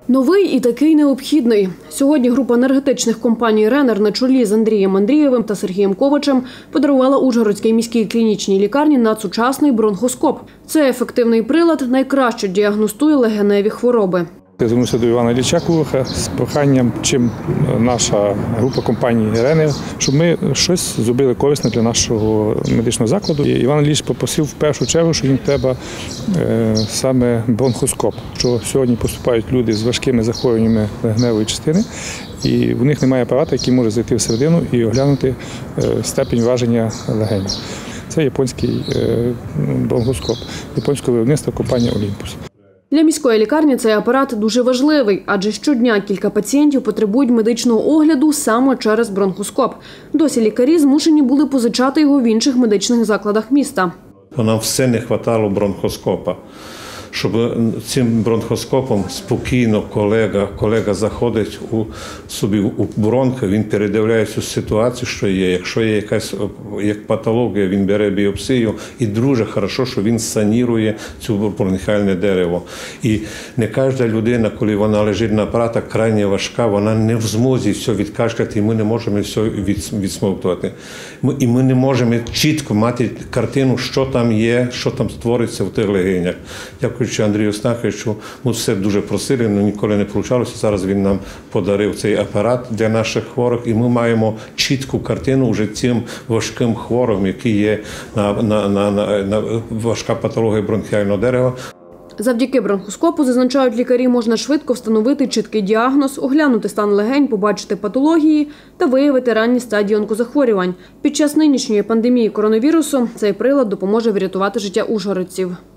Новий і такий необхідний. Сьогодні група енергетичних компаній «Ренер» на чолі з Андрієм Андрієвим та Сергієм Ковачем подарувала Ужгородській міській клінічній лікарні надсучасний бронхоскоп. Це ефективний прилад найкраще діагностує легеневі хвороби. Я звернувся до Івана Ілліча Кулиха з проханням, чим наша група компаній «Ренер», щоб ми щось зробили корисне для нашого медичного закладу. І Іван Ілліч попросив в першу чергу, що їм треба саме бронхоскоп, що сьогодні поступають люди з важкими захворюваннями легеневої частини, і в них немає апарату, який може зайти всередину і оглянути степінь враження легенів. Це японський бронхоскоп, японського виробництва компанія «Олімпус». Для міської лікарні цей апарат дуже важливий, адже щодня кілька пацієнтів потребують медичного огляду саме через бронхоскоп. Досі лікарі змушені були позичати його в інших медичних закладах міста. Нам все не вистачало бронхоскопа. Щоб цим бронхоскопом спокійно колега заходить собі у бронхи, він передивляє цю ситуацію, що є. Якщо є якась патологія, він бере біопсію. І дуже добре, що він санірує цю бронхіальне дерево. І не кожна людина, коли вона лежить на апараті, крайне важка, вона не в змозі все відкашляти, і ми не можемо все відсмоктувати. І ми не можемо чітко мати картину, що там є, що там створиться в тих легенях. Дякуючи Андрію Стаховичу, ми все дуже просили, але ніколи не вийшло. Зараз він нам подарив цей апарат для наших хворих, і ми маємо чітку картину вже цим важким хворим, які є на важка патологія бронхіального дерева. Завдяки бронхоскопу, зазначають лікарі, можна швидко встановити чіткий діагноз, оглянути стан легень, побачити патології та виявити ранні стадії онкозахворювань. Під час нинішньої пандемії коронавірусу цей прилад допоможе врятувати життя ужгородців.